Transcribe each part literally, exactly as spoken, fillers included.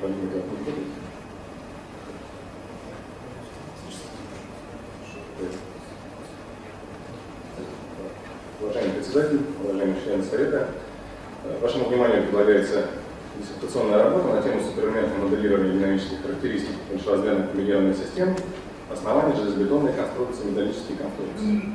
Уважаемый председатель, уважаемые члены Совета, вашему вниманию предлагается диссертационная работа на тему суперэлементного моделирования динамических характеристик большеразмерных комбинированных систем, основания железобетонной конструкции, металлические конструкции.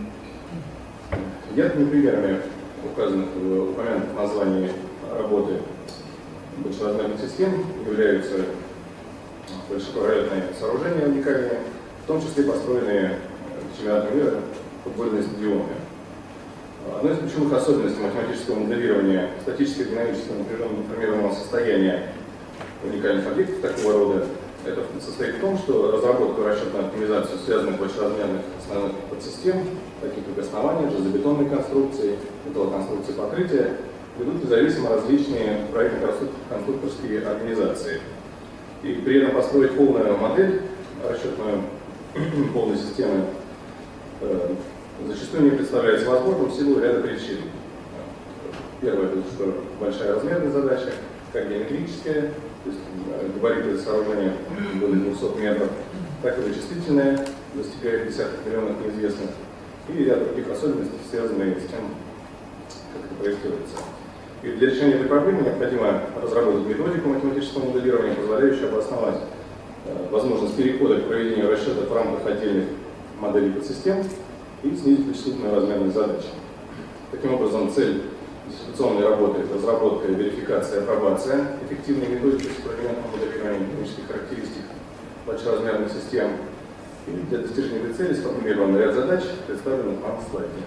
Яркими примерами указанных в упомянутых названий работы большеразмерных систем являются большепролетные сооружения уникальные, в том числе построенные чемпионатом мира футбольные стадионы. Одной из ключевых особенностей математического моделирования статического динамического напряженно информированного состояния уникальных объектов такого рода это состоит в том, что разработку и расчетную оптимизацию связанных большеразмерных основных подсистем, таких как основания, железобетонные конструкции, металлоконструкции покрытия, ведут независимо различные проектно-конструкторские организации. И при этом построить полную модель расчетную полной системы э, зачастую не представляется возможным в силу ряда причин. Первое, это что большая размерная задача, как геометрическая, то есть габариты сооружения более двухсот метров, так и вычислительная, достигает десятков миллионов неизвестных, и ряд других особенностей, связанные с тем, как это проектируется. И для решения этой проблемы необходимо разработать методику математического моделирования, позволяющую обосновать э, возможность перехода к проведению расчетов в рамках отдельных моделей подсистем и снизить вычислительную размерность задач. Таким образом, цель диссертационной работы – это разработка, верификация и апробация эффективной методики суперэлементного моделирования динамических характеристик большеразмерных систем. И для достижения этой цели сформулирован ряд задач, представленных на слайде.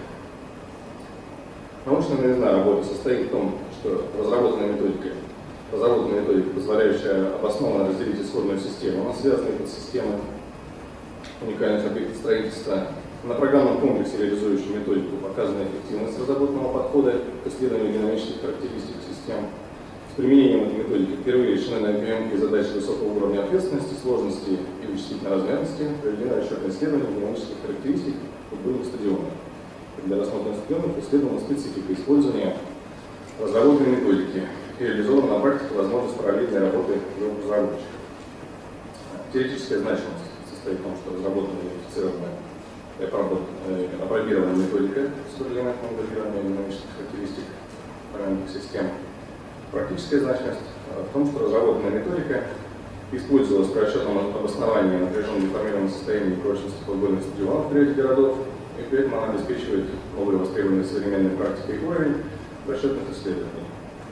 Научная новизна работы состоит в том, что разработанная методика, разработанная методика, позволяющая обоснованно разделить исходную систему на связанные подсистемы уникальных объектов строительства. На программном комплексе, реализующем методику, показана эффективность разработанного подхода к исследованию динамических характеристик систем. С применением этой методики впервые решены наименьшие задачи высокого уровня ответственности, сложности и вычислительной размерности, проведено расчетное исследование динамических характеристик футбольных стадионов. Для рассмотренных стадионов исследована специфика использования разработанной методики и реализована на практике возможность параллельной работы двух разработчиков. Теоретическая значимость состоит в том, что разработанная и верифицированная и апробированная методика суперэлементного моделирования динамических характеристик параметрных систем. Практическая значимость в том, что разработанная методика использовалась при расчетном обосновании напряженно деформированного состояния и прочности футбольных стадионов в ряде городов, и при этом она обеспечивает новый востребованный современной практикой уровень расчетных исследований.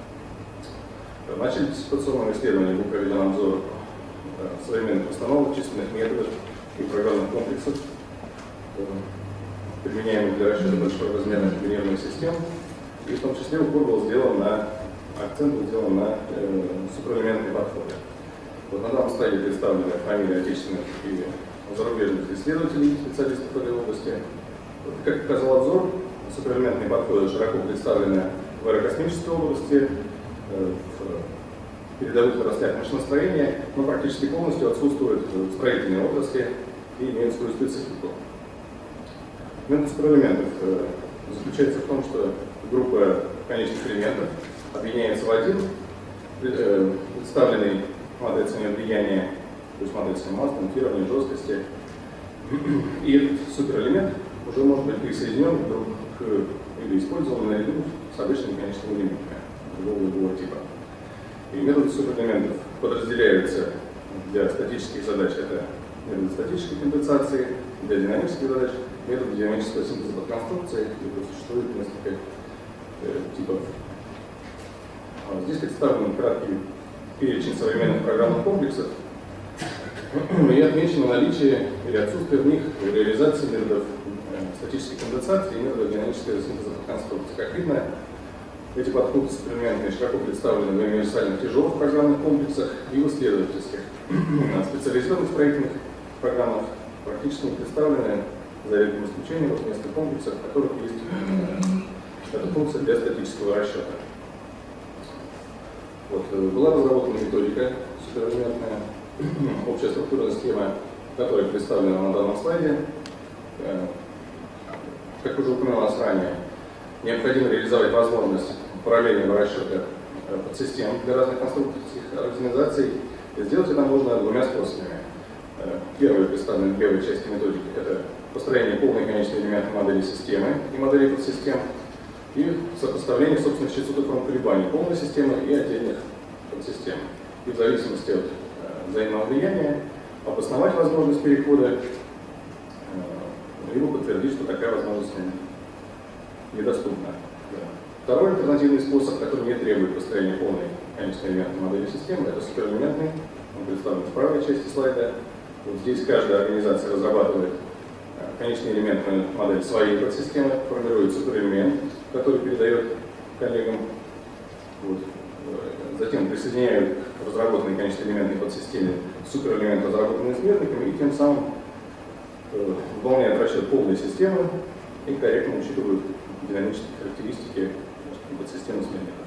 В начале диссертационного исследования был проведен обзор современных установок, численных методов и программных комплексов, применяемых для расчета большеразмерных комбинированных систем, и в том числе упор был сделан на, акцент был сделан на э, суперэлементные подходы. Вот на данном слайде представлены фамилии отечественных и зарубежных исследователей, специалистов в этой области. Вот, как показал обзор, суперэлементные подходы широко представлены в аэрокосмической области, э, в передовых отраслях машиностроения, но практически полностью отсутствуют в строительной отрасли и имеют свою специфику. Метод суперэлементов э, заключается в том, что группа конечных элементов объединяется в один, э, представленный модель цены влияния, то есть модель цены масс, монтирования, жесткости. И этот суперэлемент уже может быть присоединен друг к или использован наряду с обычными конечными элементами другого любого типа. И методы суперэлементов подразделяются для статических задач. Это методы статической компенсации, для динамических задач метод динамического синтеза под конструкцией, где существует несколько э, типов. А здесь представлен краткий перечень современных программных комплексов и отмечено наличие или отсутствие в них реализации методов э, статической конденсации и методов динамического синтеза под конструкцией. Как видно, эти подходы суперэлементные широко представлены в универсальных тяжелых программных комплексах и в исследовательских. Специализированных строительных программах практически не представлены, за редким исключением, вот несколько комплексов, в которых есть эта функция для статического расчета. Вот, была разработана методика суперэлементная, общая структурная схема, которая представлена на данном слайде. Как уже упоминалось ранее, необходимо реализовать возможность параллельного расчета подсистем для разных конструкторских организаций И сделать это можно двумя способами. Первый, представленный в левой части методики, это построение полной конечной элементной модели системы и модели подсистем, и сопоставление собственных частот форм колебаний полной системы и отдельных подсистем. И в зависимости от взаимного влияния обосновать возможность перехода, либо подтвердить, что такая возможность недоступна. Второй альтернативный способ, который не требует построения полной конечной элементной модели системы, это суперэлементный. Он представлен в правой части слайда. Вот здесь каждая организация разрабатывает конечную элементную модель своей подсистемы, формирует суперэлемент, который передает коллегам. Вот. Затем присоединяют к разработанной конечной элементной подсистеме суперэлемент, разработанный смертниками, и тем самым э, выполняют расчет полной системы и корректно учитывают динамические характеристики подсистемы смертников.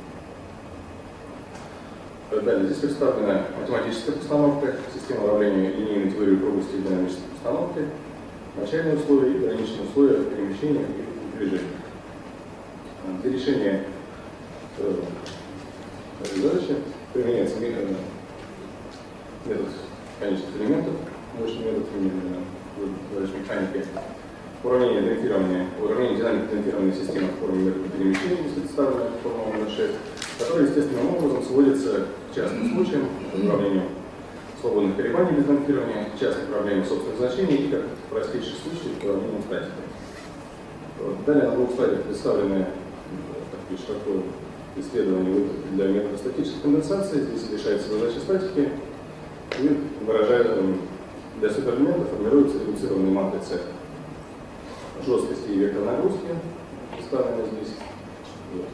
Далее, здесь представлена математическая постановка, система уравнения линейной теории упругости и динамической постановки, начальные условия и граничные условия перемещения и движения. Для решения э, этой задачи применяется метод, метод конечных элементов, мощный метод задач механики, уравнение демпфирования, уравнение динамики демпфированной системы в форме метода перемещения, если представлена формула номер шесть, которая естественным образом сводится к частным случаям, уравнению свободных колебаний без демпфирования, частных уравнений собственных значений и, как простейший случай, уравнением статики. Далее на двух слайдах представлены такие широко исследования для метода статической конденсации. Здесь решается задача статики и выражает, для суперэлементов формируются редуцированные матрицы жесткости и вектор нагрузки, представлены здесь. Вот.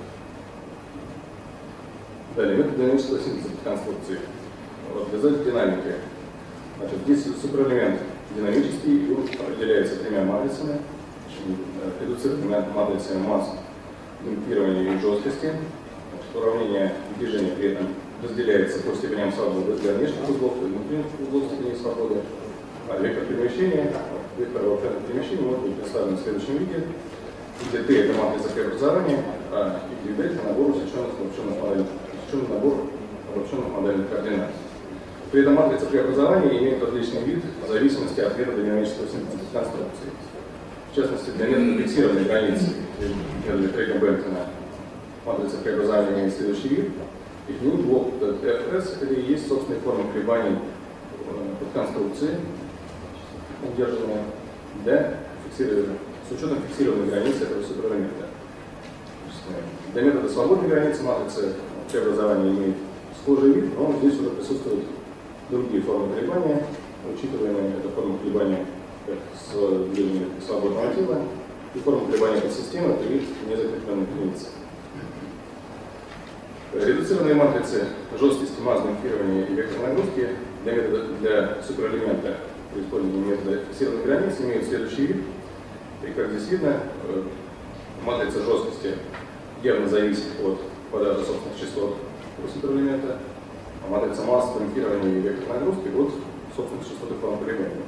Далее, метод динамического синтеза конструкции. Вот, для задачи динамики. Значит, здесь суперэлемент динамический, и он определяется тремя матрицами, редуцированными матрицами масс, демпфирования и жесткости. Значит, уравнение движения при этом разделяется по степеням свободы для внешних узлов и внутренних узлов степеней свободы. А вектор перемещения, вектор вертикального перемещения может быть представлен в следующем виде, где Т это матрица преобразования, а и где это набор усеченных обобщенных модельных, усеченный набор обобщенных модельных координат. При этом матрица преобразования имеет различный вид в зависимости от метода динамического синтеза конструкции. В частности, для метода фиксированной границы, метода Крейга-Бентона, матрица преобразования имеет следующий вид, и к нему блок эф эс это и есть собственные формы колебаний под конструкцией, удержанные для фиксирования, с учетом фиксированной границы этого суперэлемента. Для метода свободной границы матрицы преобразования имеет схожий вид, но здесь уже присутствуют другие формы колебания, учитываемые это формы колебания как с движением свободного тела и формы колебания подсистемы при незакрепленной границе. Редуцированные матрицы жесткости, масс, демпфирования и вектор нагрузки для, метода, для суперэлемента при использовании метода фиксированной границы имеют следующий вид. И как здесь видно, матрица жесткости явно зависит от квадрата собственных частот у суперэлемента, а матрица масс, демпфирования и вектор нагрузки от собственных частот и форм колебания.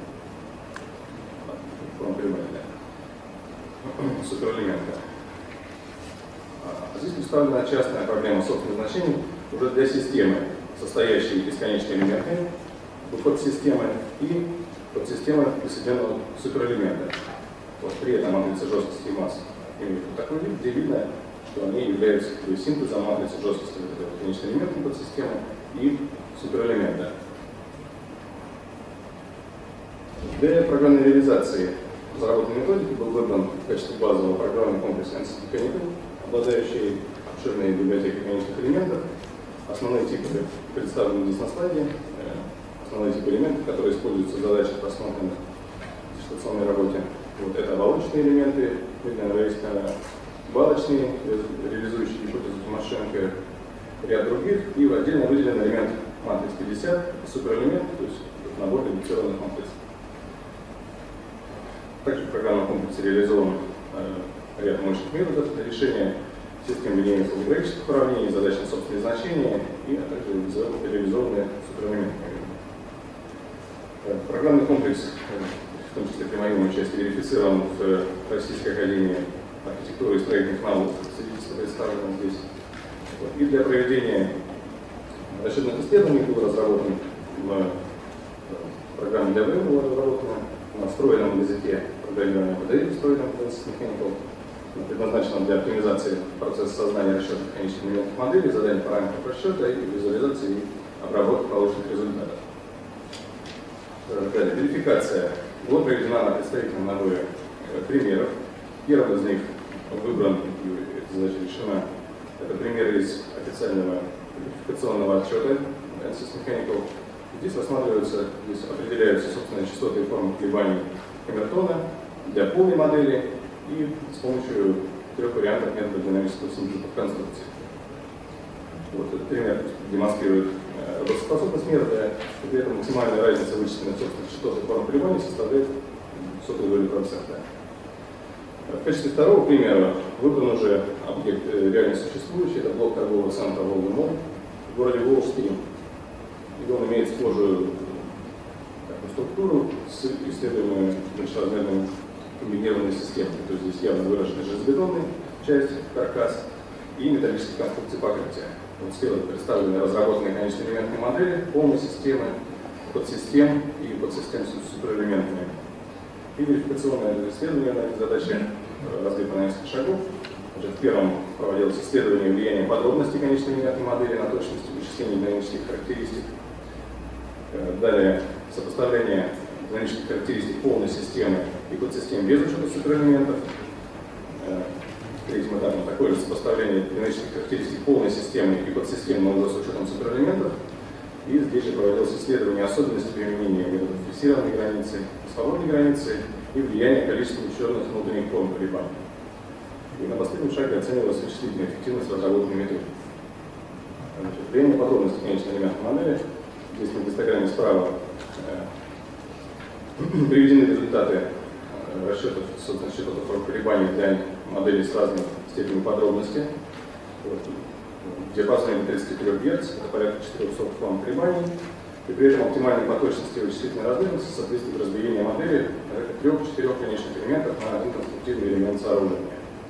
Форм колебания суперэлемента. А здесь представлена частная проблема собственных значений уже для системы, состоящей из конечной элементной подсистемы и подсистемы присоединенного суперэлемента. Вот, при этом матрица жесткости и масс имеют вот такой вид, где видно, что они являются синтезом матрицы жесткости вот этой конечной элементной подсистемы и суперэлемента. Для программной реализации разработанной методики был выбран в качестве базового программный комплекс эн си ти Canonical, обладающий обширной библиотекой конечных элементов. Основные типы представлены здесь на слайде. Основные типы элементов, которые используются в задачах, рассмотренных в диссертационной работе. Вот это оболочечные элементы, балочные, реализующие гипотезу Тимошенко, ряд других, и отдельно выделен элемент матриц пятьдесят, суперэлемент, то есть набор редуцированных матриц. Также в программном комплексе реализован э, ряд мощных методов для решения систем линейных алгебраических уравнений, задач на собственные значения и а также реализованные суперэлементные. Э, программный комплекс, э, в том числе при моем участии, верифицирован в Российской академии архитектуры и строительных наук, свидетельство представлено здесь. Вот. И для проведения расчетных исследований был разработан в программе для веб была разработана на встроенном языке программирования модели, встроенном в Ansys Mechanical, предназначенном для оптимизации процесса создания расчетов конечных элементов модели, задания параметров расчета и визуализации и обработки полученных результатов. Далее, верификация была проведена на представительном наборе примеров. Первым из них выбран, эта задача решена, это пример из официального верификационного отчета Ansys Mechanical. Здесь рассматриваются, здесь определяются, собственно, частоты и формы колебаний камертона для полной модели и с помощью трех вариантов метода динамического синтеза конструкции. Вот этот пример демонстрирует работоспособность метода, и при этом максимальная разница вычисленных собственных частот и форм колебаний составляет сотую долю процента. В качестве второго примера выбран уже объект реально существующий, это блок торгового центра Волга-Мол в городе Волжский. И он имеет схожую такую структуру с исследуемой большеразмерной комбинированной системой. То есть здесь явно выражена железобетонная часть, каркас и металлические конструкции покрытия. Вот слева представлены разработанные конечные элементные модели, полной системы, подсистем и подсистем с суперэлементами. И верификационное исследование на этой задаче разбито на несколько шагов. Значит, в первом проводилось исследование влияния подробностей конечной элементной модели на точность вычисления динамических характеристик. Далее сопоставление динамических характеристик полной системы и подсистем без учета суперэлементов. Третьим этапом такое же сопоставление динамических характеристик полной системы и подсистем, но уже с учетом суперэлементов. И здесь же проводилось исследование особенностей применения методов фиксированной границы, свободной границы и влияния количества учетных внутренних форм колебаний. И на последнем шаге оценивалась вычислительная эффективность разработанной методики. Влияние подробностей конечной элементной модели. Здесь на гистограмме справа э, приведены результаты э, расчетов собственных частот форм колебаний для моделей с разной степенью подробности. Вот. В диапазоне до тридцати трёх герц, это порядка четырёхсот форм колебаний. И при этом оптимальной по точности вычислительной размерности соответствует разбиение модели трех-четырех конечных элементов на один конструктивный элемент сооружения.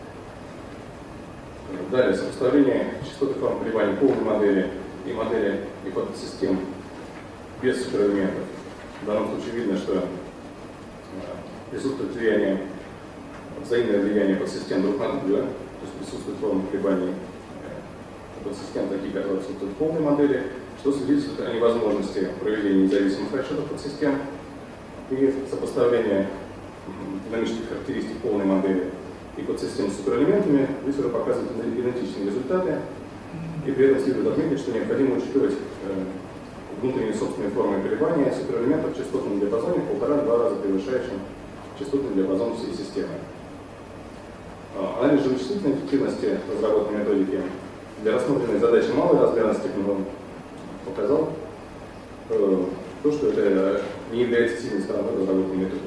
Далее, сопоставление частоты форм колебаний полной модели и модели и подсистем без суперэлементов. В данном случае видно, что присутствует влияние, взаимное влияние подсистем друг на друга, то есть присутствует форма колебаний подсистем, такие, которые отсутствуют в полной модели, что свидетельствует о невозможности проведения независимых расчетов подсистем и сопоставление динамических характеристик полной модели и подсистем с суперэлементами здесь уже показывают идентичные результаты, и при этом следует отметить, что необходимо учитывать э, внутренние собственные формы колебания суперэлементов в частотном диапазоне в полтора-два раза превышающим частотный диапазон всей системы. Анализ же вычислительной эффективности разработанной методики для рассмотренной задачи малой размерности показал э, то, что это не является сильной стороной разработанной методики.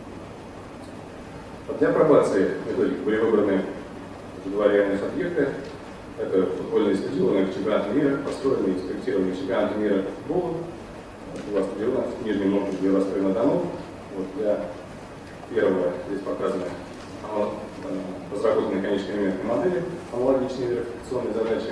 Для апробации методики были выбраны два реальных объекта. Это футбольные стадионы чемпионата мира, построенные и спроектированные чемпионата мира по футболу. Два стадиона в Нижнем Новгороде и Ростове-на-Дону. Вот для первого здесь показаны разработанные конечные элементные модели, аналогичные верификационные задачи.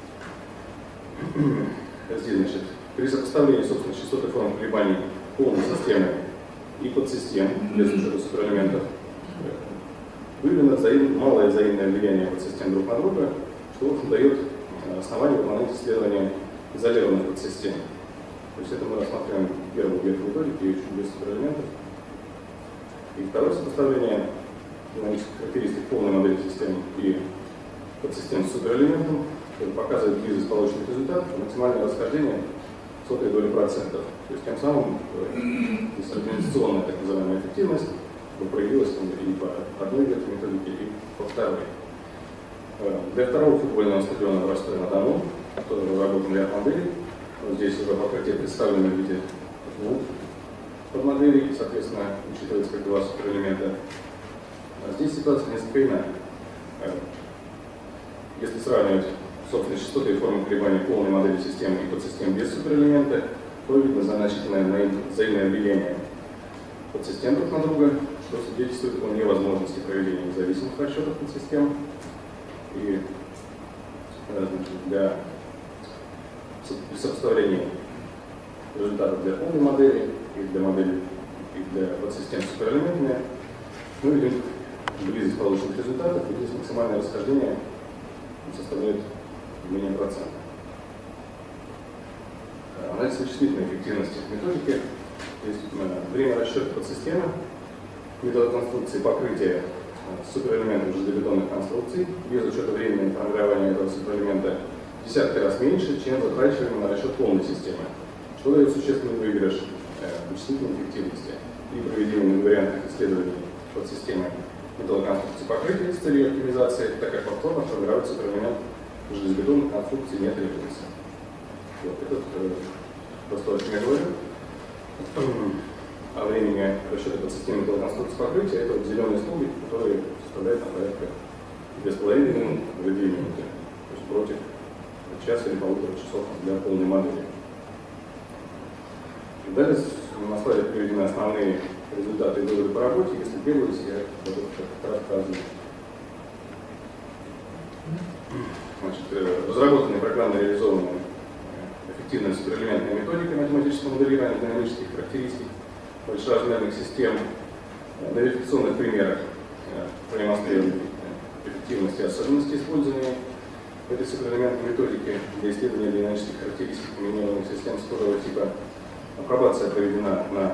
Здесь, значит, при сопоставлении собственных частот и форм колебаний полной системы и подсистем без учета суперэлементов выявлено взаим, малое взаимное влияние подсистем друг на друга, что, в общем, дает основание выполнять исследования изолированных подсистем. То есть это мы рассматриваем первую ветвь методики, еще без суперэлементов. И второе сопоставление динамических характеристик полной модели системы и подсистем с суперэлементом показывает близость полученных результатов и максимальное расхождение сотой доли процентов. То есть тем самым здесь организационная так называемая эффективность проявилась и по одной ветви методики, и по второй. Для второго футбольного стадиона в Ростове-на-Дону, который разработан ряд моделей, здесь уже покрытие представлено в виде двух подмоделей, и, соответственно, учитывается как два суперэлемента. А здесь ситуация несколько иная. Если сравнивать собственные частоты и формы колебаний полной модели системы и подсистем без суперэлемента, то видно значительное взаимное влияние подсистем друг на друга, что свидетельствует о невозможности проведения независимых расчетов подсистем. И значит, для сопоставления результатов для полной модели, и для модели, и для подсистем с суперэлементами. Мы видим близость полученных результатов, и здесь максимальное расхождение составляет менее процента. Анализ вычислительной эффективности методики. Есть время расчета подсистемы, метод конструкции покрытия суперэлементов железобетонных конструкций без учета времени формирования этого суперэлемента в десятки раз меньше, чем затрачиваемый на расчет полной системы, что дает существенный выигрыш вычислительной эффективности. При проведении вариантных исследований подсистемы метода конструкции покрытия с целью оптимизации, так как повторно формировать суперэлемент железобетонных конструкций не требуется. Вот этот э, просто о чем я говорю. О времени расчета подсистемы метода конструкции покрытия, это вот зеленые столбики, которые составляют на порядка две с половиной минуты или две минуты, то есть против часа или полутора часов для полной модели. Далее на слайде приведены основные результаты и выводы по работе. Если требуется, я буду рассказывать. Значит, разработанные программно реализованные эффективная суперэлементная методика математического моделирования динамических характеристик большеразмерных систем. На верификационных примерах продемонстрированы эффективность и особенности использования этой суперэлементной методики для исследования динамических характеристик комбинированных систем схожего типа. Апробация проведена на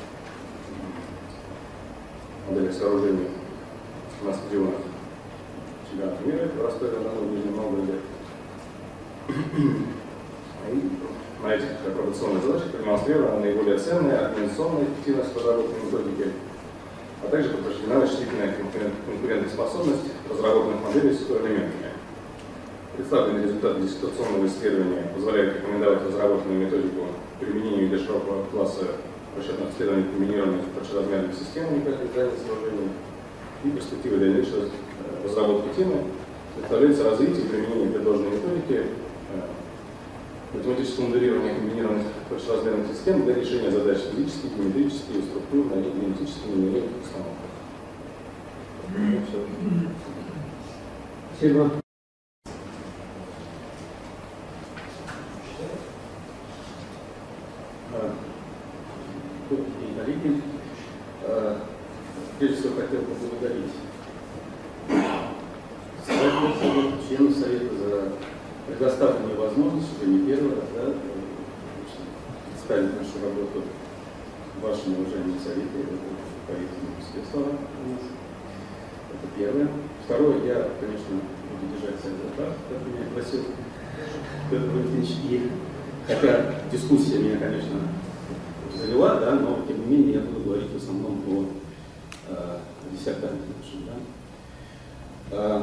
моделях сооружений на стадионах чемпионата мира в Ростове-на-Дону, в Нижнем Новгороде. И на этих апробационных задачах продемонстрирована наиболее ценная организационная эффективность разработанной методики, а также подтверждена вычислительная конкурентоспособность разработанных моделей с суперэлементами. Представленные результаты диссертационного исследования позволяют рекомендовать разработанную методику применению для широкого класса расчетных исследований комбинированных большеразмерных систем уникальных зданий сооружений и перспективы дальнейшей разработки темы представляется развитие и применение предложенной методики математического моделирования комбинированных большеразмерных систем для решения задач физических, геометрических и структурных и генетических измерениях установок. Спасибо. Коллеги, прежде всего хотел поблагодарить членов Совета за предоставленную возможность, уже не первый раз, да, представить нашу работу вашему уважаемому Совету по этому спецслова у нас. Это первое. Второе, я, конечно, буду держать Совет за прав, как меня просил Петр Валентинович, и хотя дискуссия меня, конечно, залила, да, но тем не менее я буду говорить в основном о э, диссертанте нашем. Да. А,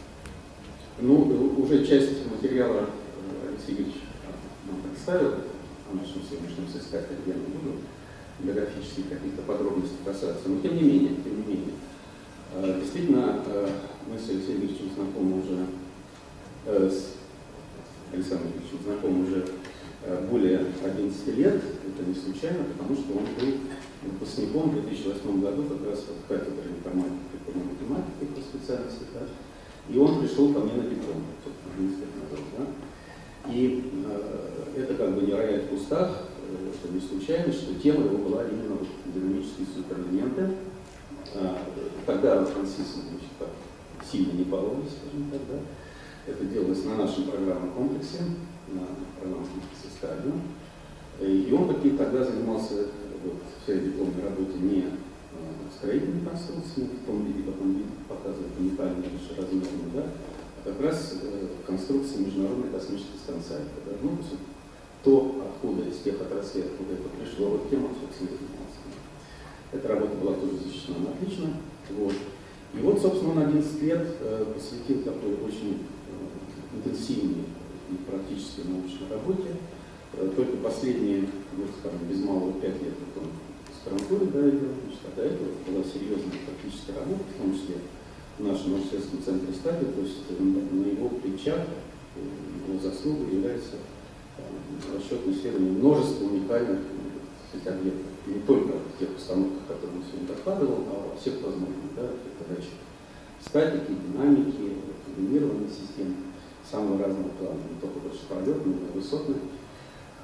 ну, уже часть материала Алексей Игоревич нам представил о нашем сегодняшнем соискателе, я не буду биографических каких-то подробностей касаться, но тем не менее, тем не менее, э, действительно, э, мы с Алексеем Игоревичем знакомы уже, э, с Александром Игоревичем знакомы уже более одиннадцати лет, это не случайно, потому что он был выпускником в две тысячи восьмом году как раз от кафедры информатики и математики по специальности, да, и он пришел ко мне на диплом одиннадцать лет назад. Да, и э, это как бы не рояль в кустах, э, это не случайно, что тема его была именно вот, динамические суперэлементы. Э, тогда францисты так сильно не баловались, скажем так, да. Это делалось на нашем программном комплексе, на программном комплексе «Стадиум». И он таки тогда занимался вот, в своей дипломной работе не э, строительными конструкциями, в том виде, как он показывает уникальные размеры, да, а как раз э, конструкции Международной космической станции. Да, ну, то, откуда, из тех отраслей, откуда это пришло, вот тема, собственно, занимался. Эта работа была тоже защищена отлично. Вот. И вот, собственно, он одиннадцать лет э, посвятил такой очень интенсивной и практической научной работе. Только последние, ну, скажем, без малого пять лет он в аспирантуре довел, значит, а до этого была серьезная практическая работа, в том числе в нашем университетском центре «Стадиум», то есть на его плечах, его заслугой является расчетное исследование множества уникальных объектов. Не только в тех установках, которые он сегодня докладывал, а во всех возможных, да, задачах статики, динамики, комбинированных систем самого разного плана, не только большеполетных, но и высотных.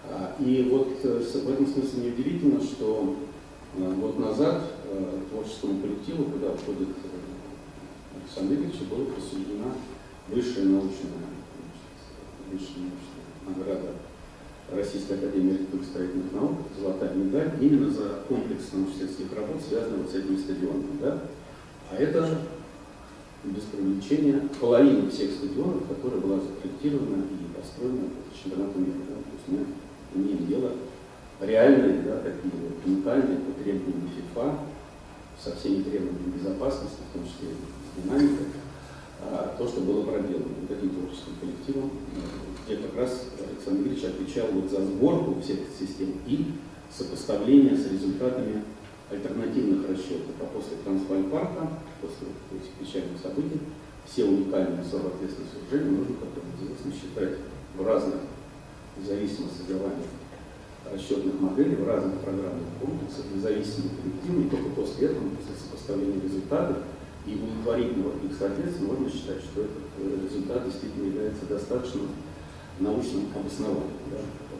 И вот в этом смысле неудивительно, что год назад творческому коллективу, куда входит Александр Игоревич, была присуждена высшая научная, высшая научная награда Российской академии архитектурно-строительных наук, золотая медаль, именно за комплекс научно-исследовательских работ, связанных с этими стадионами. Да? А это, без привлечения, половина всех стадионов, которая была запроектирована и построена по чемпионату мира. Да? То есть мы имеем дело реальные, да, такие вот уникальные по требованиям ФИФА, со всеми требованиями безопасности, в том числе и динамикой, а, то, что было проделано вот этим творческим коллективом, где как раз Александр Игоревич отвечал вот за сборку всех этих систем и сопоставление с результатами альтернативных расчетов. А после Трансвальпарка, после этих печальных событий, все уникальные сорок-ответственные сооружения нужно, как известно, считать в разных, в зависимости от содержания расчетных моделей, в разных программных комплексах, независимых коллективов, и только после этого, после сопоставления результатов и удовлетворительного их соответствия, можно считать, что этот результат действительно является достаточно научным обоснованием. Да?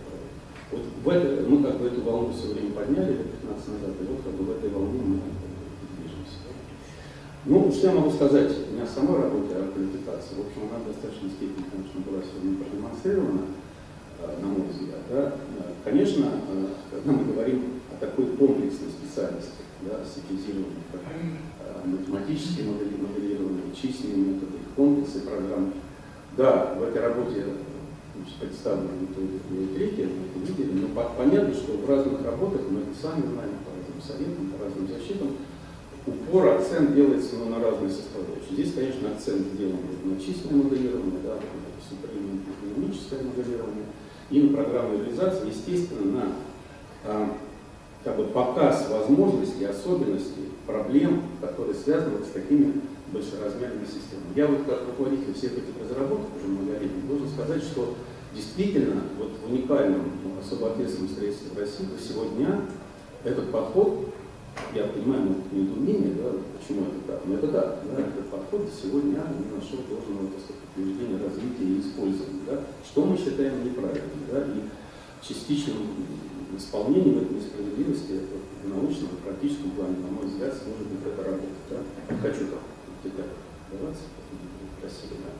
Вот в это, мы как бы эту волну все время подняли лет пятнадцать назад, и вот как бы в этой волне мы движемся. Ну, что я могу сказать? У меня сама работа о квалификации. В общем, она в достаточной степени, конечно, была сегодня продемонстрирована, на мой взгляд. Да? Конечно, когда мы говорим о такой комплексной специальности, да, синтезированной, как математические моделирования, численные методы, комплексы программ, да, в этой работе представлены методики третьи, мы это видели, но понятно, что в разных работах, мы это сами знаем, по разным советам, по разным защитам, упор, акцент делается ну, на разные составляющие. Здесь, конечно, акцент сделан на численное моделирование, да, суперэкономическое моделирование, и на программную реализацию, естественно, на а, как бы показ возможностей, особенностей, проблем, которые связаны вот с такими большеразмерными системами. Я вот как руководитель всех этих разработок уже многолетних должен сказать, что действительно вот в уникальном ну, особо ответственном строительстве в России до сего дня этот подход, я понимаю, ну, недоумение, да, почему это так, но это так, да, этот подход до сего дня не нашел должного подтверждения развития и использования, да, что мы считаем неправильным, да, и частичным исполнением этой несправедливости в научном и практическом плане, на мой взгляд, может быть это работать. Да? Не хочу так детально даваться, красиво, да.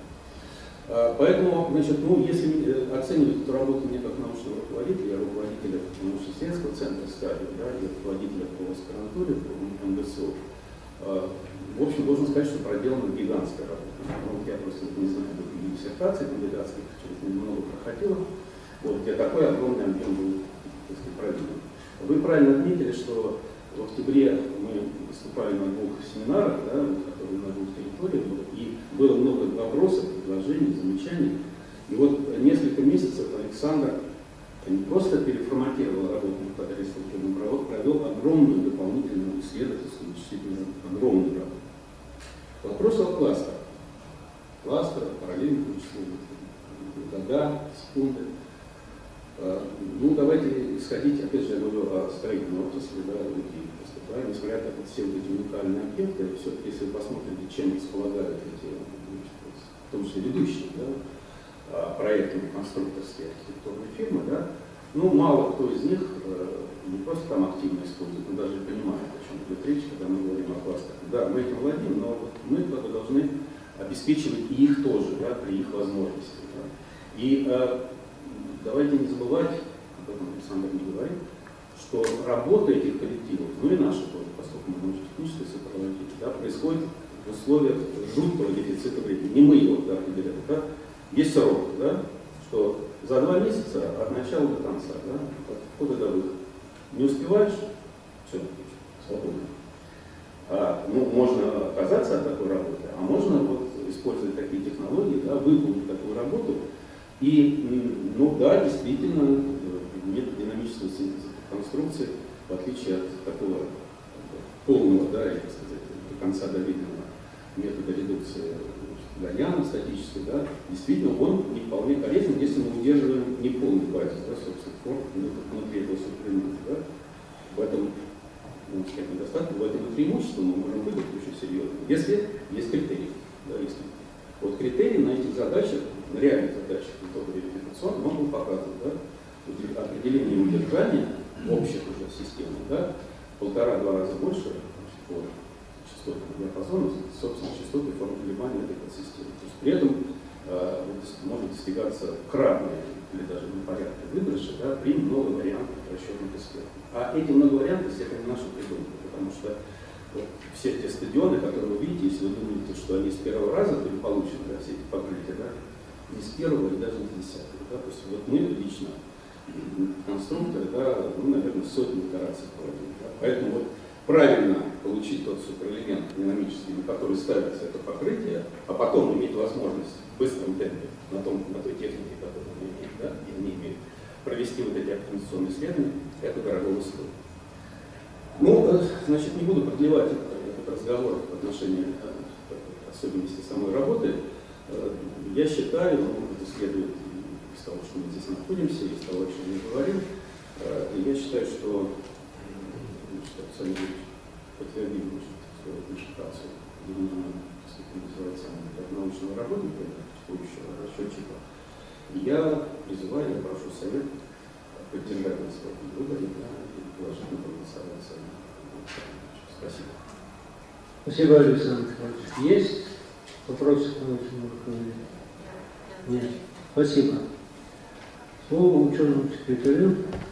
а, Поэтому, значит, ну, если оценивать эту работу мне как научного руководителя, руководителя научно-исследовательского центра «Стадио», да, и руководителя по аспирантуре, по эм гэ эс у, а, в общем, должен сказать, что проделана гигантская работа. Вот я просто не знаю, какие диссертации кандидатских, через немного проходила, вот, где такой огромный объем был, если проделан. Вы правильно отметили, что в октябре мы выступали на двух семинарах, да, которые на двух территориях, и было много вопросов, предложений, замечаний. И вот несколько месяцев Александр не просто переформатировал работу над реструктурным проводом, провел огромную дополнительную исследовательскую, действительно огромную работу. Вопрос о кластерах. Кластерах, параллельных вычислениях, года, секунды. Ну, давайте исходить, опять же, я говорю о строительной отрасли, да, и да, несмотря на все вот эти уникальные объекты, все-таки, если вы посмотрите, чем располагают эти, в том числе ведущие, да, проектные, конструкторские архитектурные фирмы, да, ну, мало кто из них не просто там активно использует, но даже понимает, о чем идет речь, когда мы говорим о кластерах. Да, мы этим владеем, но вот мы как бы должны обеспечивать и их тоже, да, при их возможностях. Да. И давайте не забывать, об этом Александр не говорит, что работа этих коллективов, ну и наша тоже, поскольку мы научно-техническое сопровождение, да, происходит в условиях жуткого дефицита времени. Не мы его да, определяем, да? Есть срок, да, что за два месяца от начала до конца, да, от входа до выхода. Не успеваешь, все, свободно. А, ну, можно отказаться от такой работы, а можно вот использовать такие технологии, да, выполнить такую работу. И, ну да, действительно, метод динамического синтеза конструкции, в отличие от такого полного, да, я так сказать, до конца доведенного метода редукции Гальяна статической, да, действительно он не вполне полезен, если мы удерживаем неполный базис, да, собственно, форм внутри этого суперэлемента. Да. В этом, можно сказать, недостаток, в этом и преимущество мы можем выдать очень серьезно, если есть критерии. Да, если вот критерии на этих задачах, на реальных задачах метода верификационных, он был показан, да, определение удержания общих уже систем, да, полтора-два раза больше значит, по частотному диапазону, собственно, частоты форм колебания этой подсистемы. То есть при этом э, может достигаться кратные или даже на порядке выигрыши, да, при многовариантных расчетных экспертов. А эти многовариантности это не наши придумки, потому что вот, все те стадионы, которые вы видите, если вы думаете, что они с первого раза были получены, да, все эти покрытия, да, не с первого и даже не с десятого. Да, то есть вот мы лично, конструкторы, да, ну, наверное, сотни итераций проводим. Да, поэтому вот правильно получить тот суперэлемент динамический, на который ставится это покрытие, а потом иметь возможность в быстром темпе на, том, на той технике, которую мы имеем, да, и они имеют, провести вот эти оптимизационные исследования, это дорого стоит. Ну, значит, не буду продлевать этот разговор в отношении особенностей самой работы. Я считаю, ну, это следует из того, что мы здесь находимся, из того, о чем я говорил, я считаю, что Александр Ильич подтвердил свою консультацию, называется, как научного работника, текущего расчетчика. Я призываю, я прошу совет поддержать нас в этом выборе, да, и положительно проголосовать. Спасибо. Спасибо, Александр Николаевич. Есть вопросы к научному руководителю? Нет. Спасибо. Слово ученому секретарю.